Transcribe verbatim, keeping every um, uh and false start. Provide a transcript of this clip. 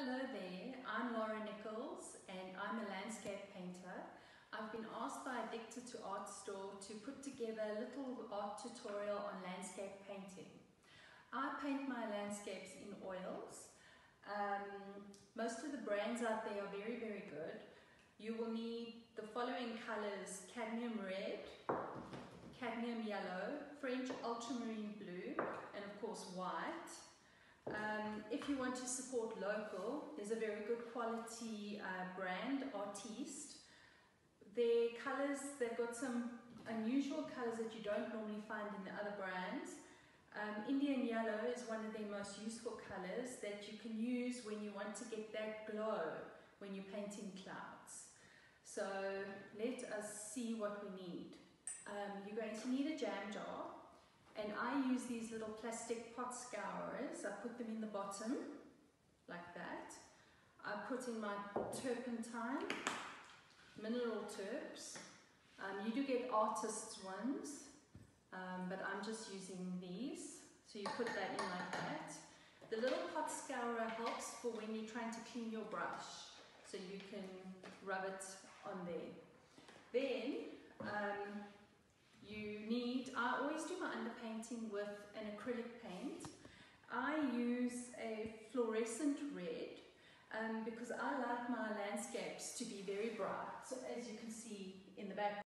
Hello there, I'm Laura Nichols and I'm a landscape painter. I've been asked by Addicted to Art Store to put together a little art tutorial on landscape painting. I paint my landscapes in oils. Um, most of the brands out there are very, very good. You will need the following colors: cadmium red, cadmium yellow, French ultramarine blue, and of course white. Um, if you want to support local, there's a very good quality uh, brand, Artiste. Their colours, they've got some unusual colours that you don't normally find in the other brands. Um, Indian yellow is one of their most useful colours that you can use when you want to get that glow when you're painting clouds. So let us see what we need. Um, you're going to need a jam jar. And I use these little plastic pot scourers. I put them in the bottom, like that. I put in my turpentine, mineral turps. Um, you do get artists' ones, um, but I'm just using these. So you put that in like that. The little pot scourer helps for when you're trying to clean your brush, so you can rub it on there. Then, um, you need, I always do my underpainting with an acrylic paint. I use a fluorescent red um, because I like my landscapes to be very bright. So as you can see in the background,